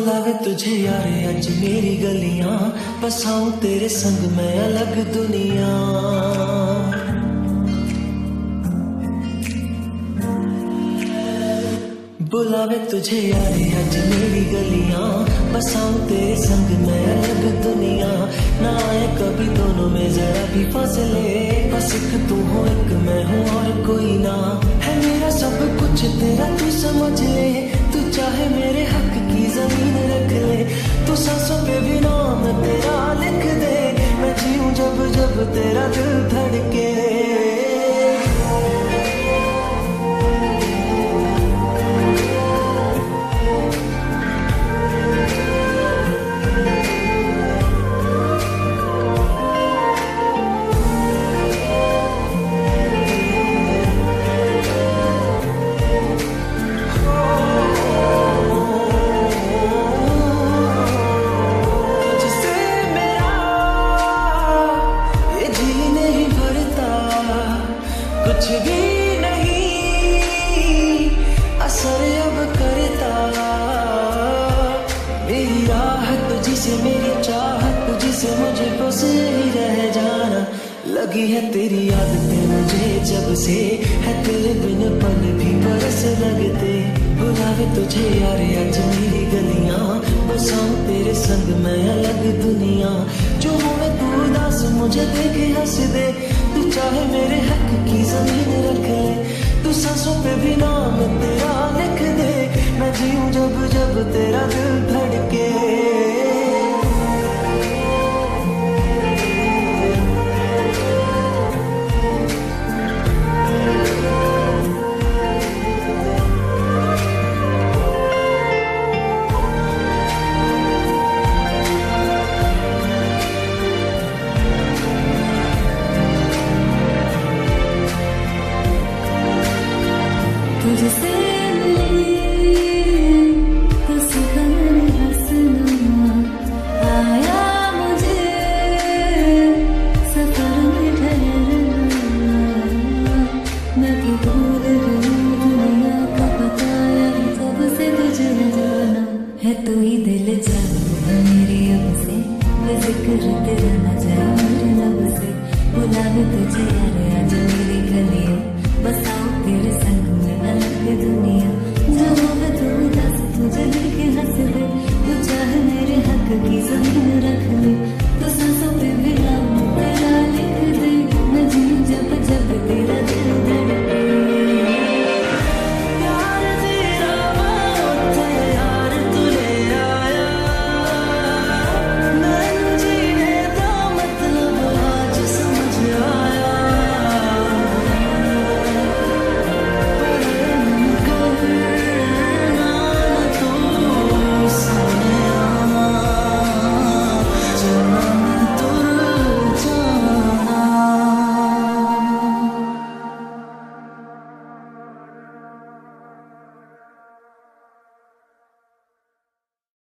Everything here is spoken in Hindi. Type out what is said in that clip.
बुलावे तुझे यार आज मेरी गलियां, बसाऊं तेरे संग मैं अलग दुनिया। बुलावे तुझे यार आज मेरी गलियां, बसाऊं तेरे संग मैं अलग दुनिया। ना आए कभी दोनों में जरा भी फासले, बस एक तू हो एक मैं हूँ और कोई ना। है मेरा सब कुछ तेरा तू समझ ले, तू चाहे मेरे हक की जमीन रख ले। तू सांसों पे भी नाम तेरा लिख दे, मैं जीऊं जब जब तेरा दिल धड़के। कुछ भी नहीं असर अब करता, मेरी राह तुझसे मेरी चाहत तुझसे मुझे बस ही रह जाना। लगी है तेरी आदतें मुझे जब से, है तेरे बिन पल भी बरस लगते। बुलावे तुझे यार आज मेरी गलियां, बसाऊं तेरे संग मैं अलग दुनिया। जो हुए तू उदास मुझे देखे हंस दे, तू चाहे मेरे हक की जमीन रख ले। तू सांसों पे भी नाम तेरा लिख दे, मैं जीऊं जब जब तेरा दिल धड़के। तुझसे मिली तो सीखा मैंने हंसना, आया मुझे सफर में ठहरना। मैं तो भूल गई दुनिया का बताया सब से तुझे जाना। है तू ही दिल जाना मेरी अब से, जिक्र तेरा न जाए मेरे लब से। बुलावे तुझे यार आज मेरी गलियां, बसाऊं तेरे संग अलग दुनिया। जो होगा तू उदास तुझे लेके हंस दे, तू चाहे मेरे हक की जमीन रख ले।